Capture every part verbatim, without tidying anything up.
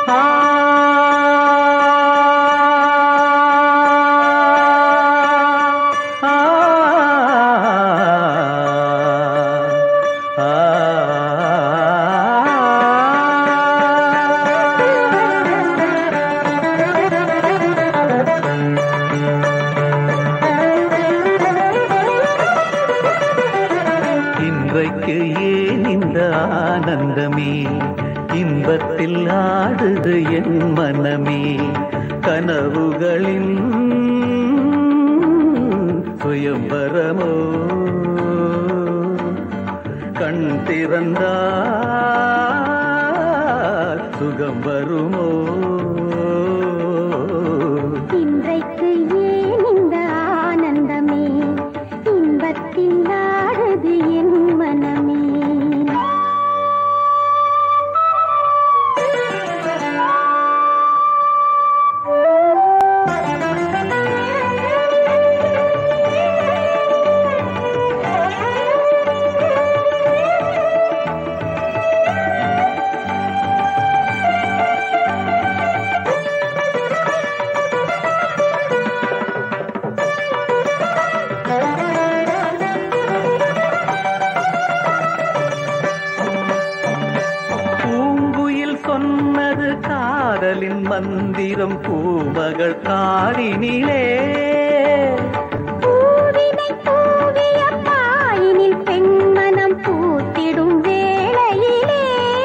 இன்றைக்கு ஏன் இந்த ஆனந்தமே, இன்பத்தில் ஆடுது என் மனமே. கனவுகளின் சுயம்பரமோ, கண் திறந்தால் சுகம் வருமோ. இன்றைக்கு ஏன் இந்த ஆனந்தமே, இன்பத்தில் ஆடுது என் மனமே. சொன்னது காதலின் மந்திரம் பூமகள் காரினிலே. பூவினை பூவிய பாயினில் பெண்மனம் பூத்திடும் வேளையிலே.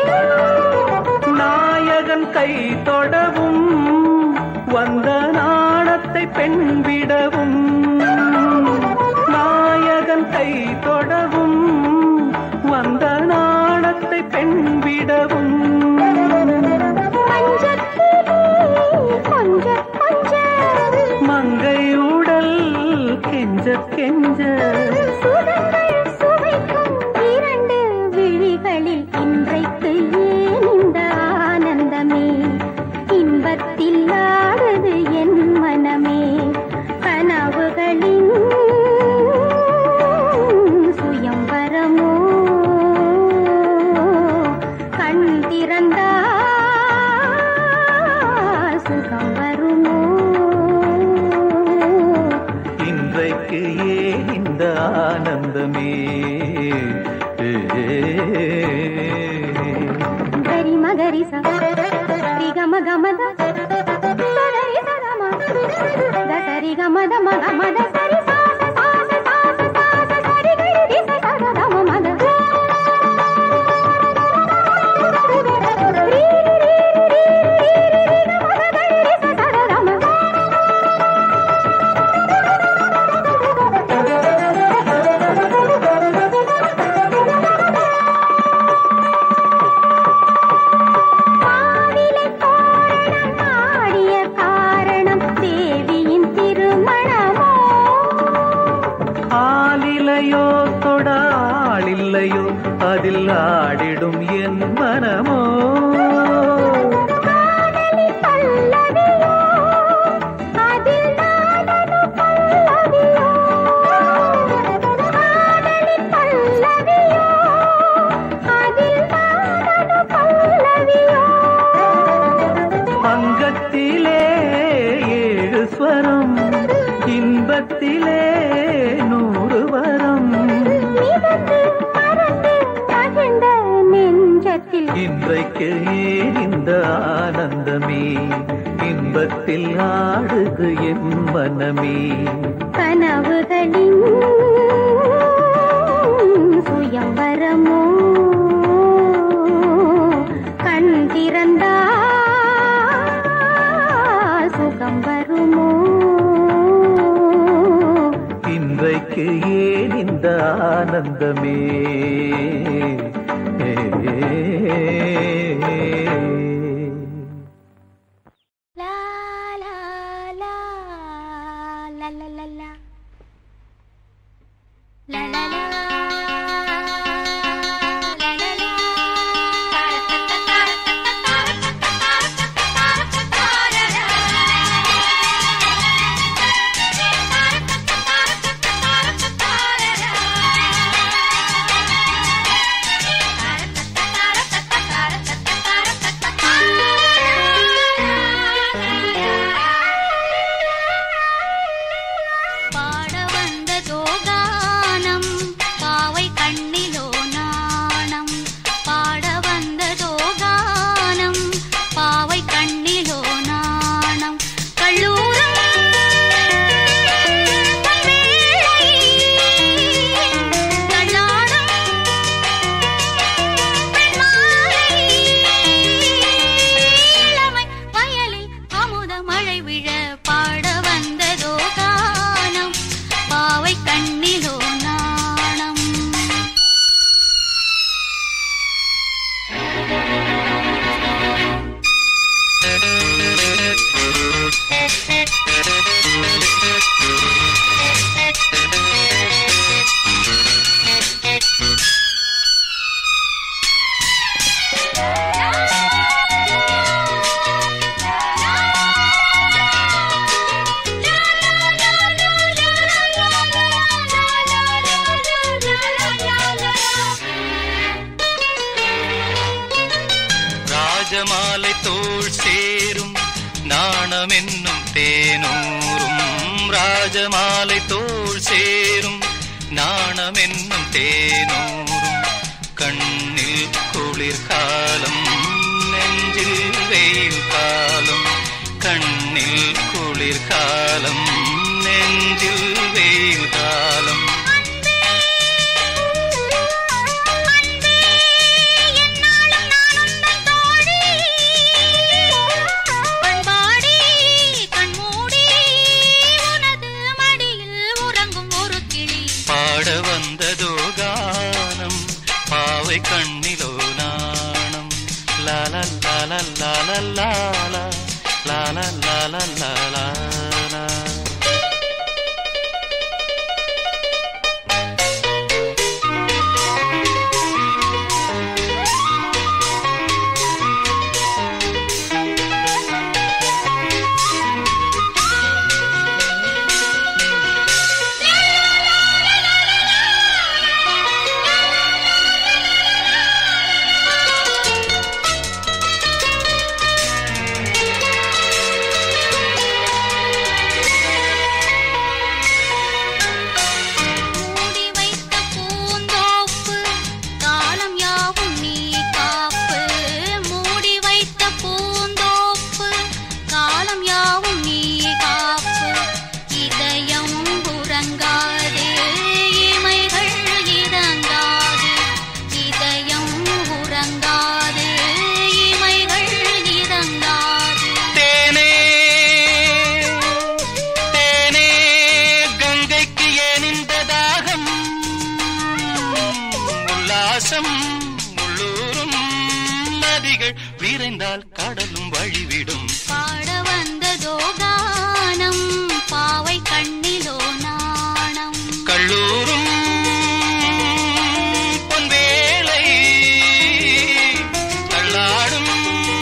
நாயகன் கை தொடவும் வந்த நாணத்தை பெண் விடவும். நாயகன் கை தொடவும் வந்த நாணத்தை பெண் விடவும். மங்கை உடல் கெஞ்ச கெஞ்ச சுவைக்கும் இரண்டு விழிகளில் இன்றைக்கு ஏன் இந்த ஆனந்தமே, இன்பத்தில் ஆடுது என் மனமே. கனவுகளின் சுயம்பரமோ, கண் திறந்தால் சுகம் வருமோ. இன்றைக்கு ஏன் இந்த ஆனந்தமே. கரி மகரி சரி கம கமத சரி சரம சரி கமத மக மத சரி சாச சாச சாச சாச சரி கரி தி சத தம மத. ஆலிலையோ தொடாளில்லையோ அதில் ஆடிடும் என் மனமோ. அங்கத்திலே ஏழு ஸ்வரம், இன்பத்திலே நூறு வரம். இன்றைக்கு ஏன் இந்த ஆனந்தமே, இன்பத்தில் ஆடுது என் மனமே. கனவுகளின் சுயம்பரமோ, கண் திறந்தால் சுகம் வருமோ. இன்றைக்கு ஏன் இந்த ஆனந்தமே. லா லா லா லா லா லா லா லா லா லா. ராஜமாலை தோள் சேரும் நாணம் என்னும் தேனூரும் ராஜமாலை தோள் சேரும் நாணம் என்னும் தேனூரும் கண்ணில் குளிர்காலம் நெஞ்சில் வெயில் காலம் கண்ணில் குளிர்காலம் நெஞ்சில் வெயில் காலம் கண்ணிலோ நாணம் லால லால லால லால லால லால லால உள்ளூரும் நதிகள் விரைந்தால் கடலும் வழிவிடும் பாட வந்ததோ கானம் பாவை கண்ணிலோ நாணம் கள்ளூரும் பொன்வேளை தள்ளாடும்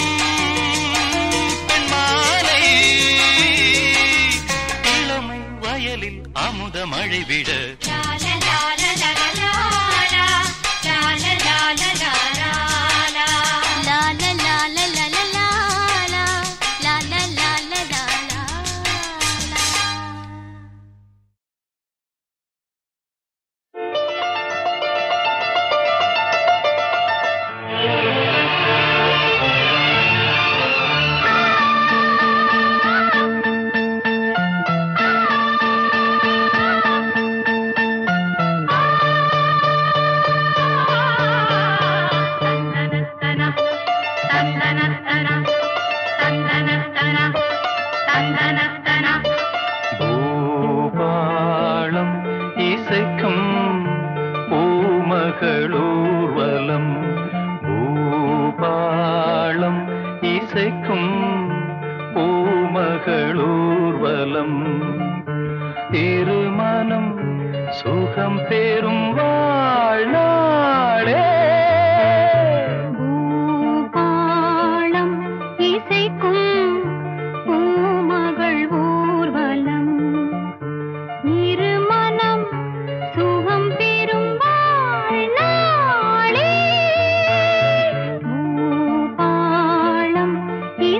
பெண்மாலை இளமை வயலில் அமுத மழை விட பூபாளம் இசைக்கும் பூமகளூர்வலம் பூபாளம் இசைக்கும் பூமகளூர்வலம் திருமணம் சுகம் பெறும் வாழ்நாளே பூபாளம் இசைக்கும் பூமகள் ஊர்வலம் இருமனம் சுகம் பெறும் வாழ்நாளே பூபாளம்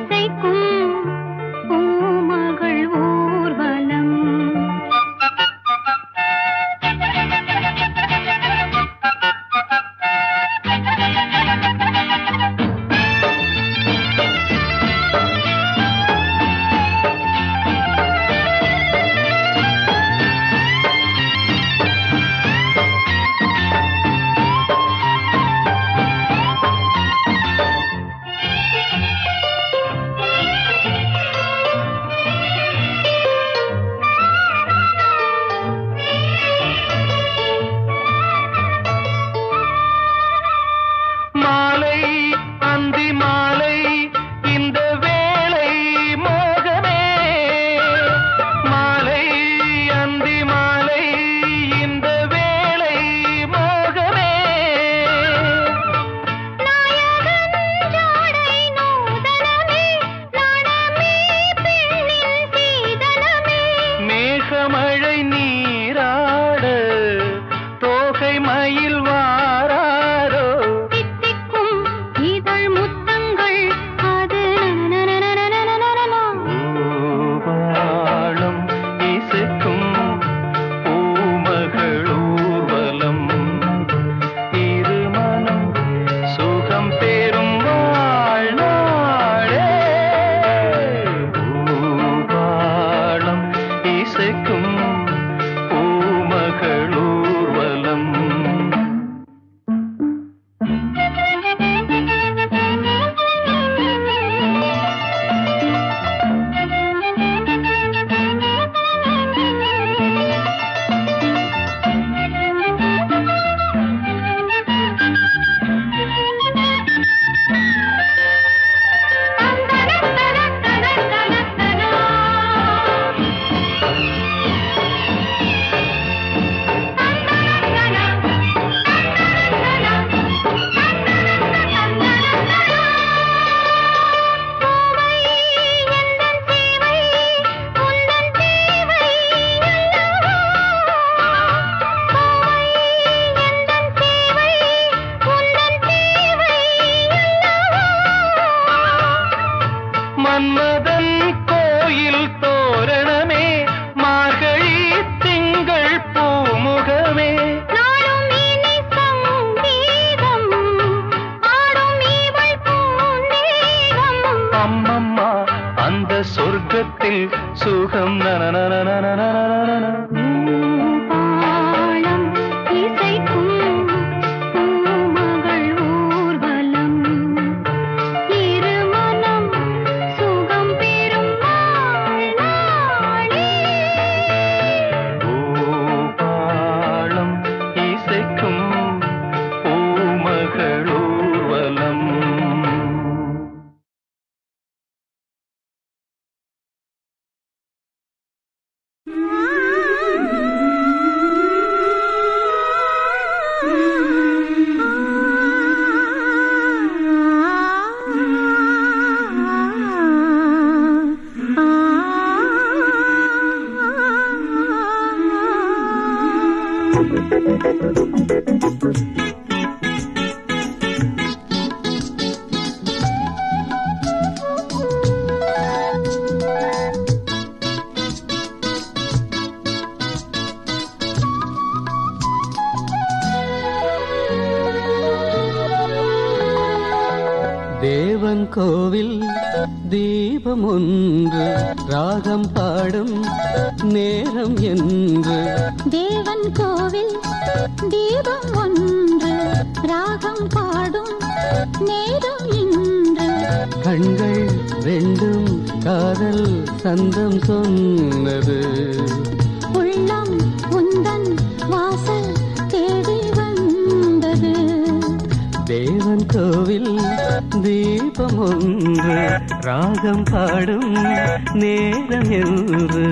அந்த சொர்க்கத்தில் சுகம் நனநனநனநனநன. தாளம் இசைக்கும் பூமகள் ஊர்வலம் இருமனம் சுகம் பெறும் நாள் நாளே. பூபாளம் இசைக்கும் பூமகள் ஊர்வலம். தேவன் கோவில் தீபம் ஒன்று ராகம் பாடும் நேரம் என்று. தேவன் கோவில் தீபம் ஒன்று ராகம் பாடும் நேரம் இன்று. கண்கள் ரெண்டும் காதல் சந்தம் சொன்னது. உள்ளம் உந்தன் வாசல் தேடி வந்தது. தேவன் கோவில் தீபம் ஒன்று ராகம் பாடும் நேரம் என்று.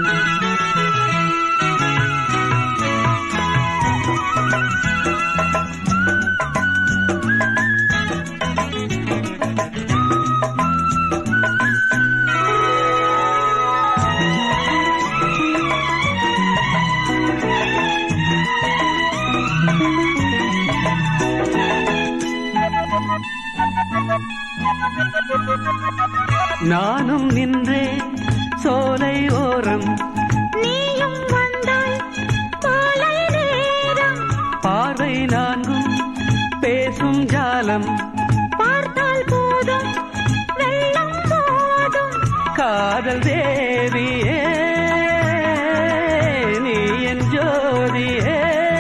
நானும் நின்றேன் சோலை ஓரம், நீயும் வந்தாய் மாலை நேரம். பார்வை நான்கும் பேசும் ஜாலம், பார்த்தால் போதும் வெள்ளம் போதும். காதல் தேவியே நீ என் ஜோதியே.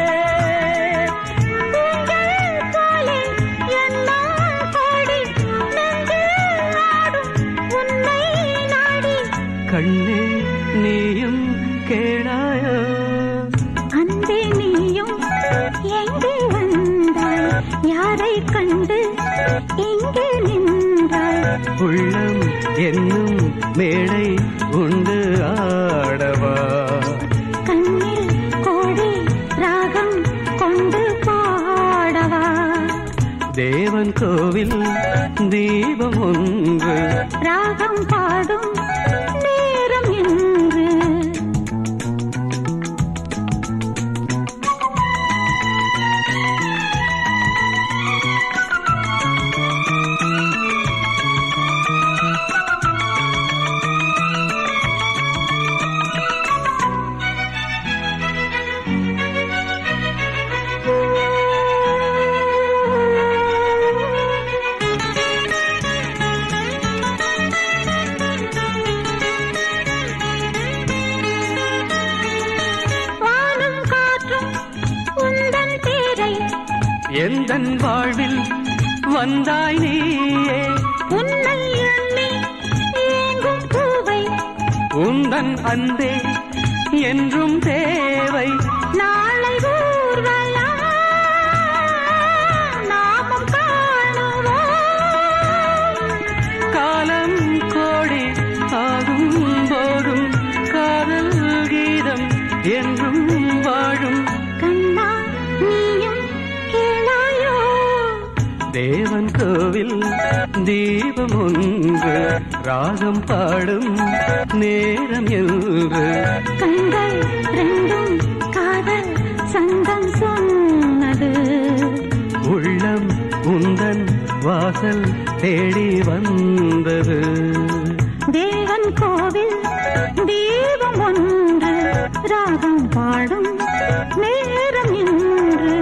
கண்ணே நீயும் கேளாயோ, அன்பே நீயும் எங்கே வந்தாய், யாரை கண்டு எங்கே நின்றாய். உள்ளம் என்னும் மேடை உண்டு ஆடவா, கண்ணில் கோடி ராகம் கொண்டு பாடவா. தேவன் கோவில் தீபம் ஒன்று ராகம் பாடும் நேரம் இன்று. எந்தன் வாழ்வில் வந்தாய் நீயே, உன்னை எண்ணி ஏங்கும் பூவை, உந்தன் அன்பே என்றும் தேவை. நாளை ஊர்வலம் நாமும் காணுவோம். காலம் கோடி ஆகும் போதும் காதல் கீதம் என்றும் வாழும். கண்ணா நீயும் கேளாயோ, தேவன் கோவில் தீபம் ஒன்று ராகம் பாடும் நேரம் என்று. கண்கள் ரெண்டும் காதல் சந்தம் சொன்னது. உள்ளம் உந்தன் வாசல் தேடி வந்தது. தேவன் கோவில் தீபம் ஒன்று ராகம் பாடும் நேரம் இன்று.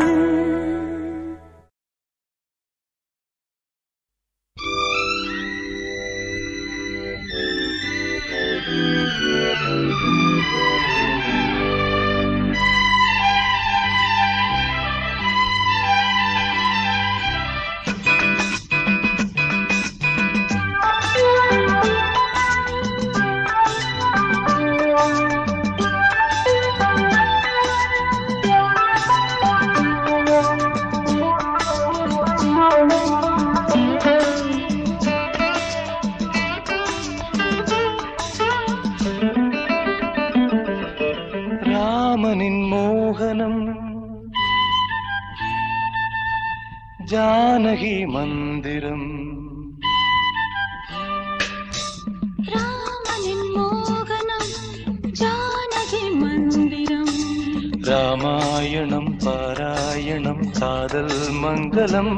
ஜானகி மந்திரம். ராமனின் மோகனம் ஜானகி மந்திரம். ராமாயணம் பாராயணம் காதல் மங்களம்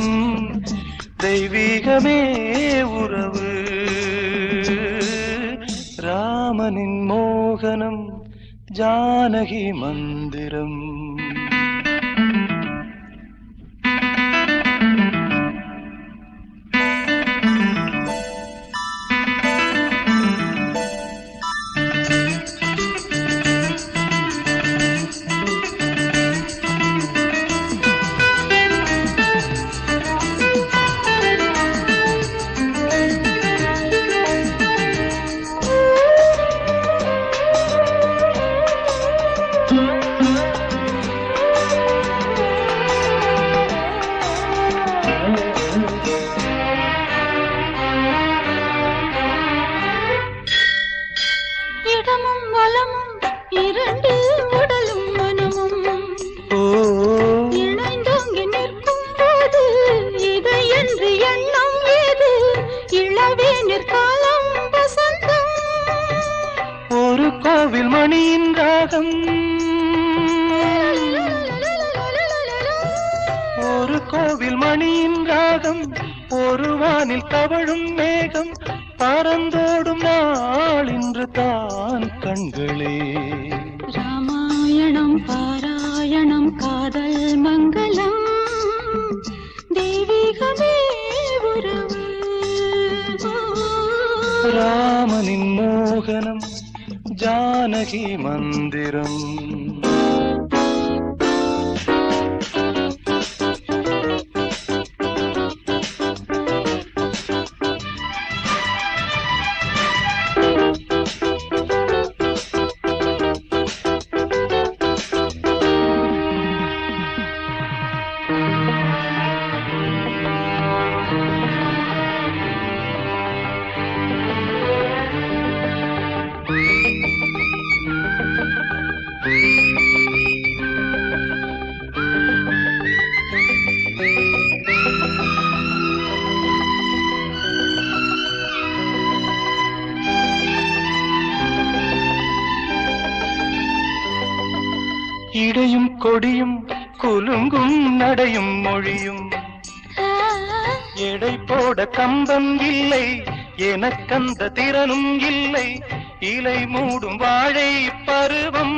தெய்வீகமே உறவு. ராமனின் மோகனம் ஜானகி மந்திரம். ஒரு கோவில் மணியின் ராகம், ஒரு வானில் தவழும் மேகம், பறந்தோடும் நாள் இன்று தான் கண்களே. ராமாயணம் பாராயணம் காதல் மங்களம் தெய்வீகமே உறவு. ராமனின் மோகனம் ஜானகி மந்திரம். இடையும் கொடியும் குலுங்கும் நடையும் மொழியும், எடை போட கம்பம் இல்லை எனக்கந்த திறனும் இல்லை, இலை மூடும் வாழை பருவம்.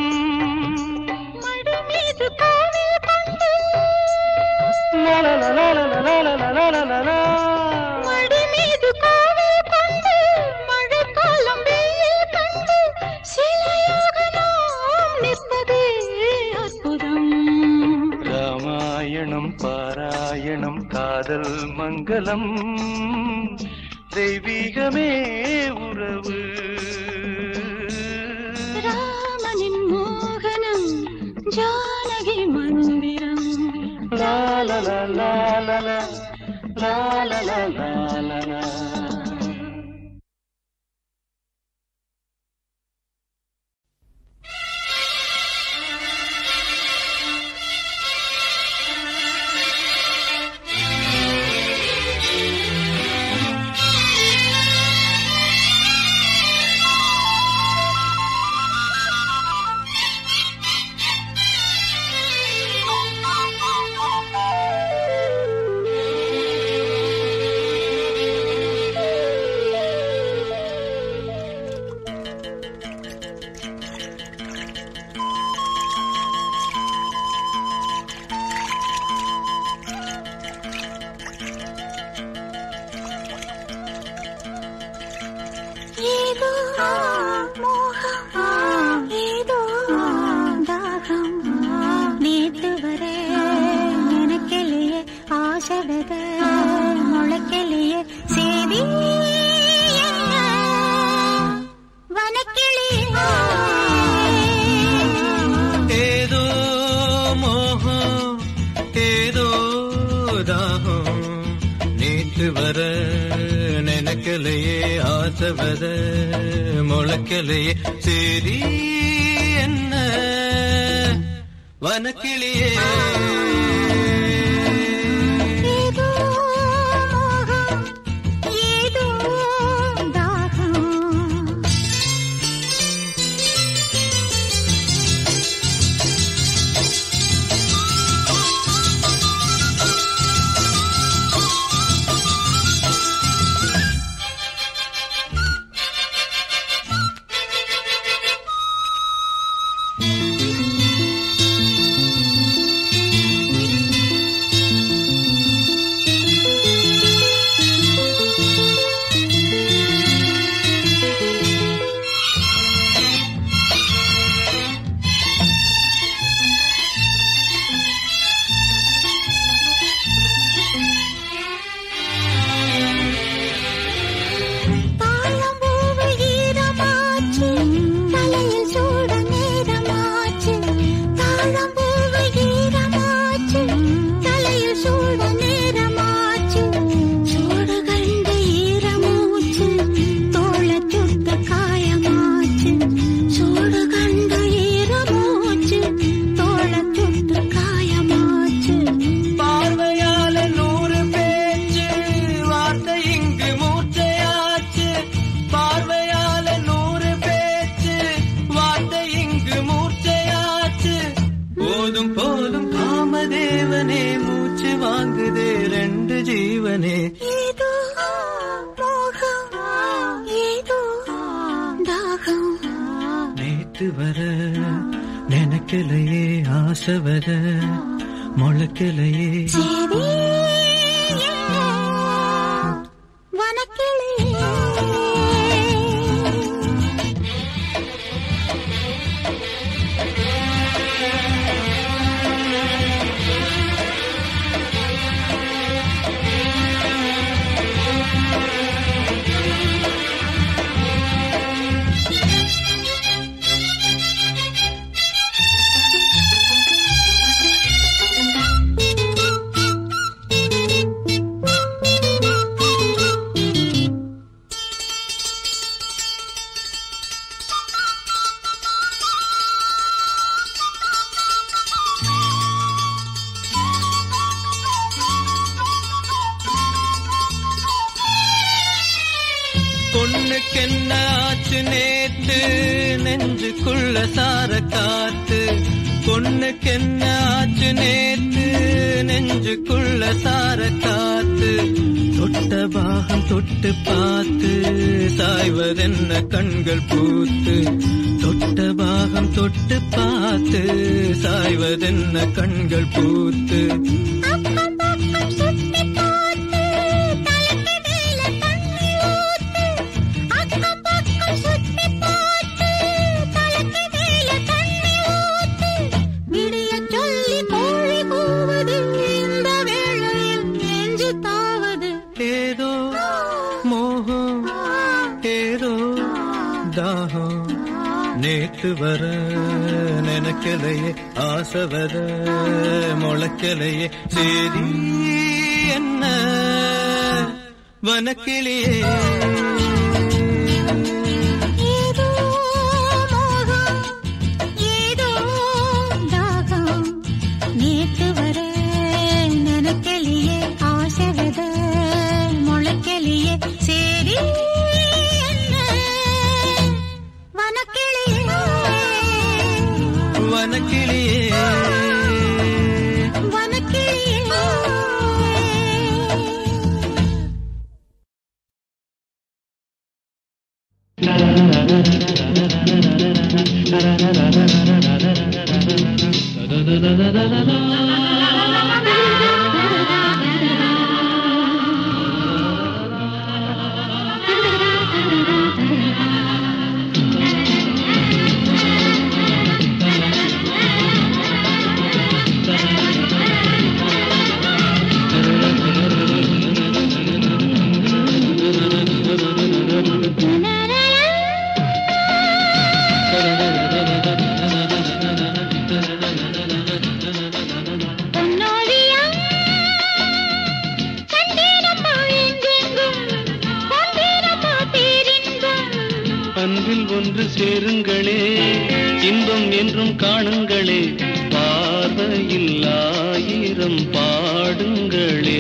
ராமாயணம் பாராயணம் காதல் மங்களம் தெய்வீகமே உறவு. ராமனின் மோகனம் ஜானகி மந்திரம். லா லா லா லா லா லா லா லா லா லா. முளைக்கலையே சரி என்ன வனக்கிளியே. ஏதோ வர நினைக்கலையே ஆசை வர முளைக்கலையே பொண்ணுக்கென்ன ஆச்சு நேத்து நெஞ்சுக்குள்ள சார காத்து பொண்ணுக்கென்ன ஆச்சு நேத்து நெஞ்சுக்குள்ள சார காத்து தொட்ட பாகம் தொட்டு பார்த்து சாய்வதென்ன கண்கள் பூத்து தொட்ட பாகம் தொட்டு பார்த்து சாய்வதென்ன கண்கள் பூத்து ஏதோ மோகம் ஏதோ தாகம் நேத்து வர நினைக்கலையே ஆசை வர முளைக்கலையே சரி என்ன வனக்கிளியே ஒன்று சேருங்களே இன்பம் என்றும் காணுங்களே பார்வையில் ஆயிரம் பாடுங்களே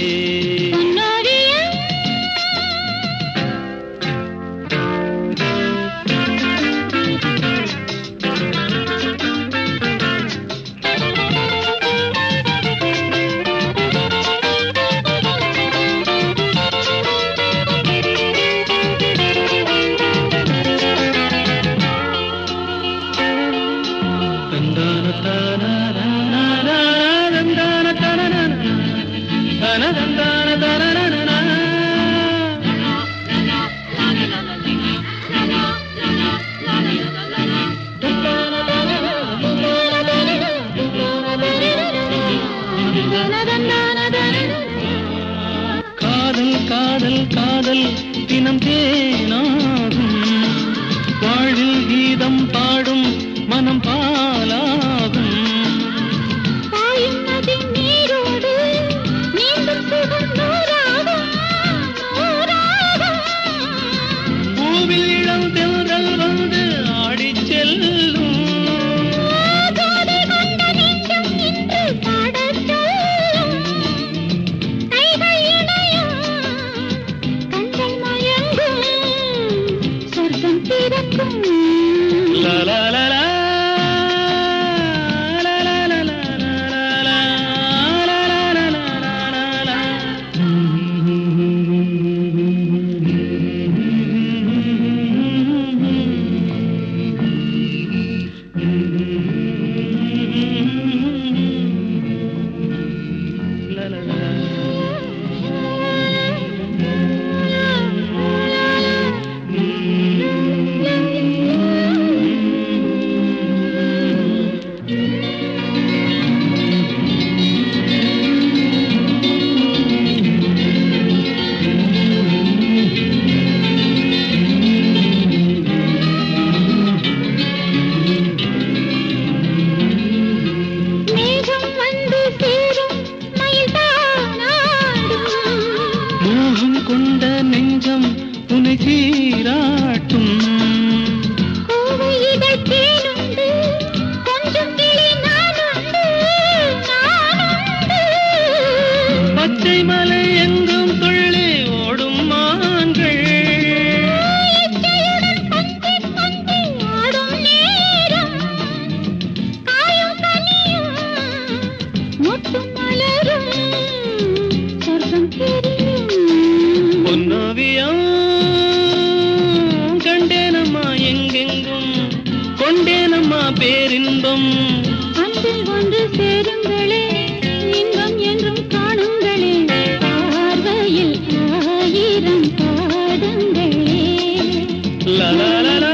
காதல் காதல் காதல் தினம் தேனாகும் வாழ்வில் கீதம் பாடும் மனம் பாலாகும் பூவில் இளம் தென்றல் வந்து ஆடி செல்லும் la la la la கொண்ட நெஞ்சம் உனை சீராட்டும். பச்சை மலை எங்கும் துள்ளி ஓடும் மான்கள். பொன்னாவியம் கண்டேனம்மா எங்கெங்கும் கொண்டேனம்மா பேரின்பம். அன்பில் ஒன்று சேருங்களே இன்பம் என்றும் காணுங்களே பார்வையில் ஆயிரம் பாடுங்களே. லலலலா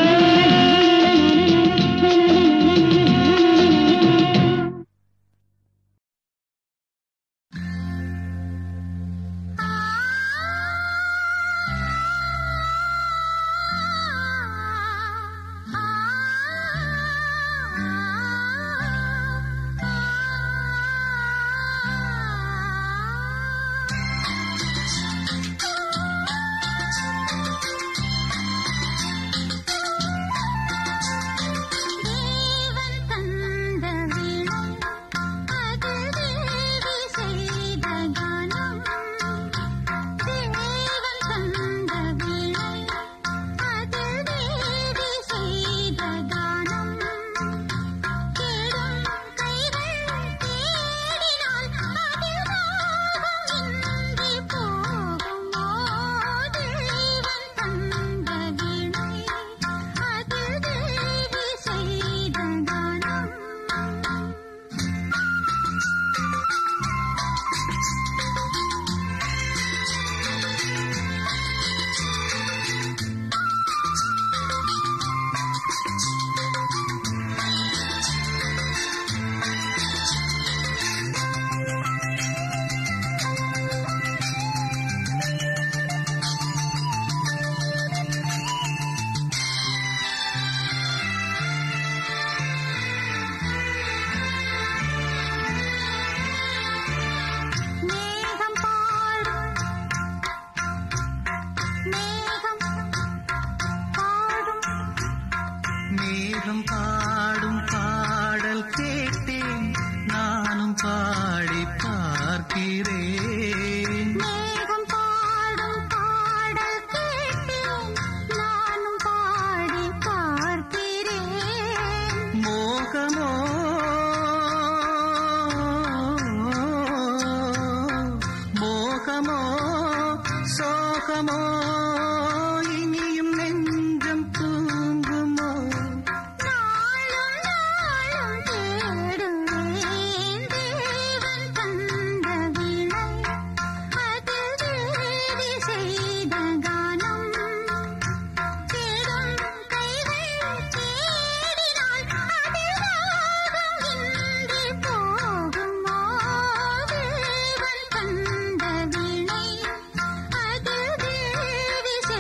மேகம் பாடும் பாடல் கேட்டேன் நானும் பாடி பார்க்கிறேன். மேகம் பாடும் பாடல் கேட்டேன் நானும் பாடி பார்க்கிறேன். மோகமோ மோகமோ சோகமோ இனியும் நெஞ்சம் தூங்குமோ. நாளும் நாளும் தேடுவேன் தேவன் தந்த வினை அது தேவி செய்த கானம். தேடும் கைகள் தேடினால் அதில் ராகம் இன்றி போகுமோ. தேவன் தந்த வினை அது தேவி செய்த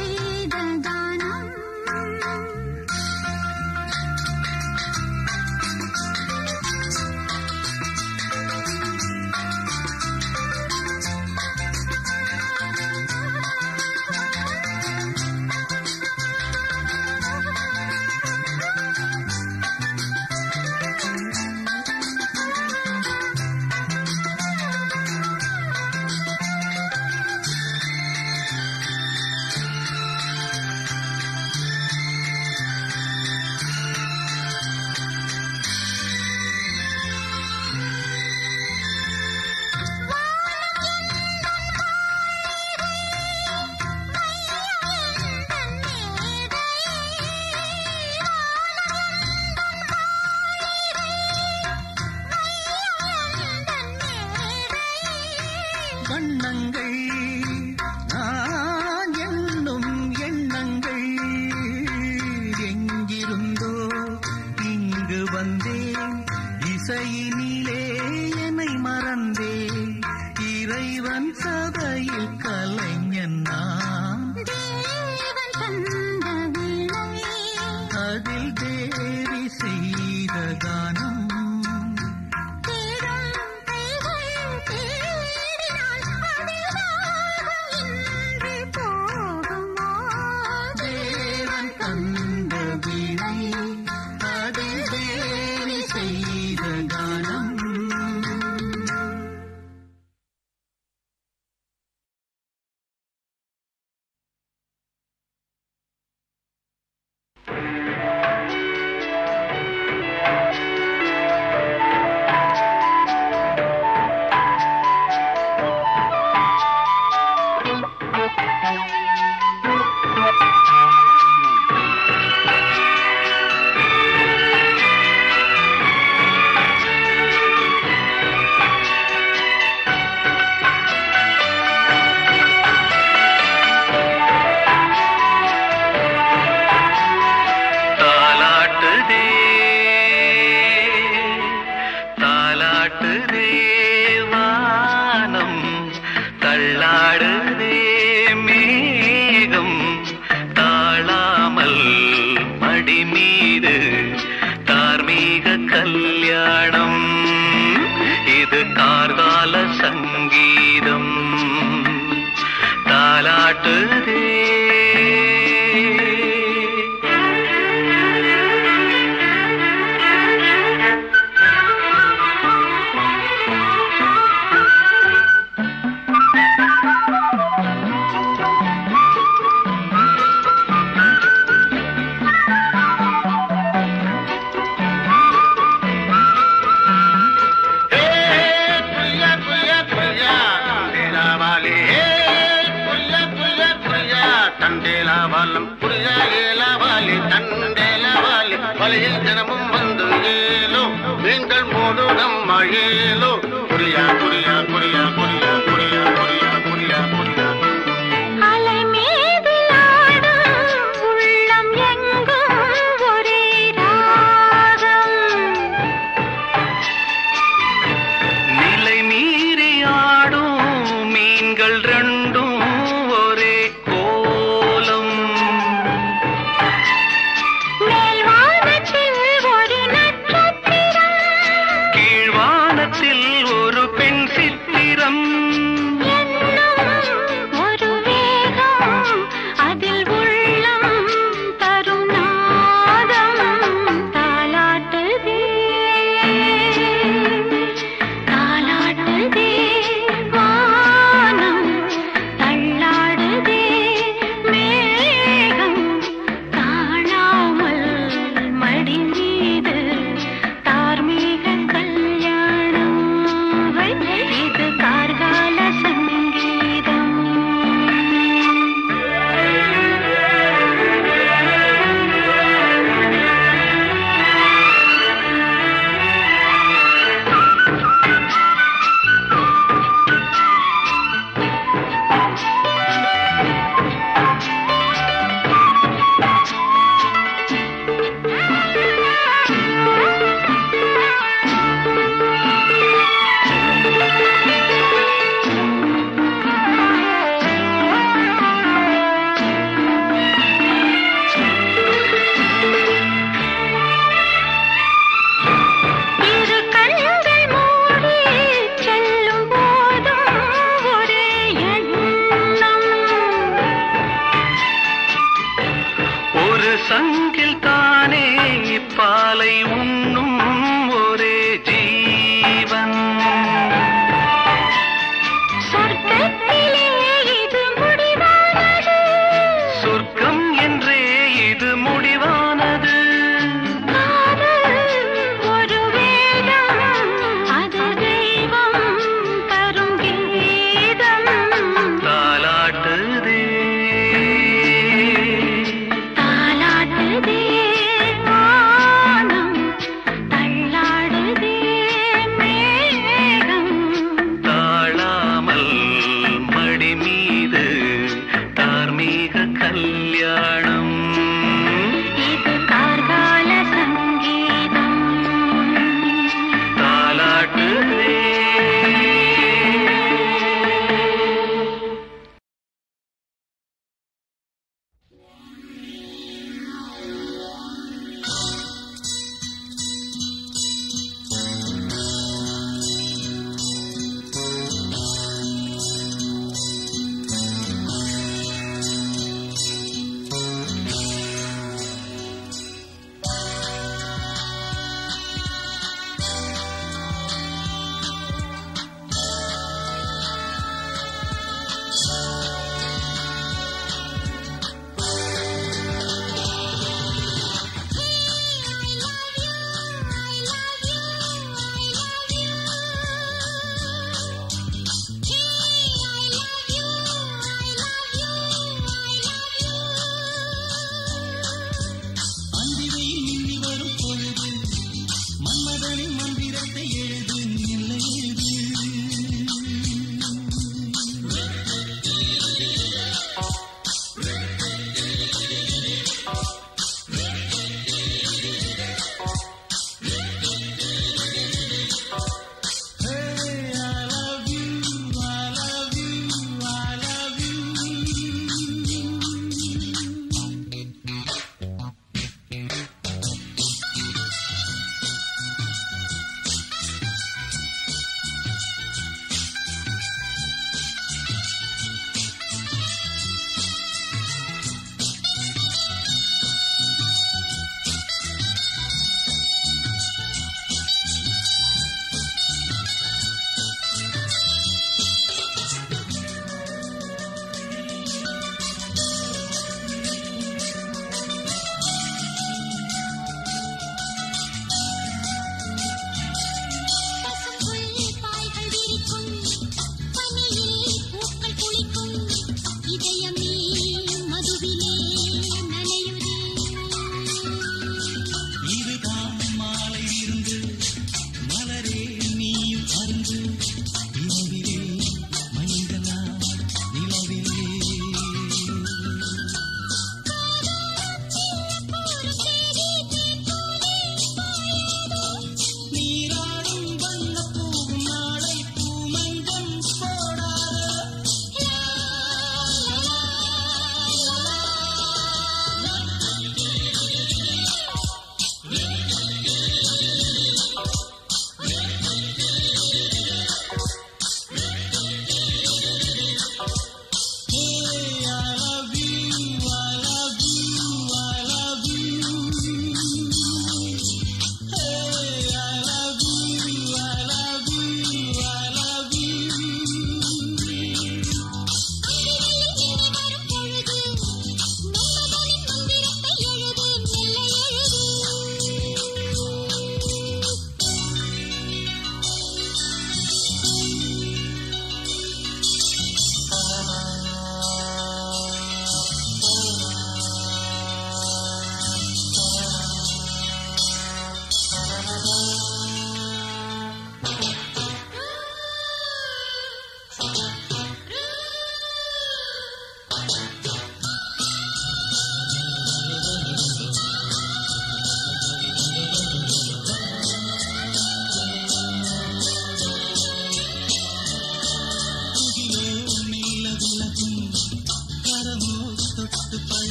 நீங்கள் மோடு நம்ம ஏலோ குறியா குறியா குறியா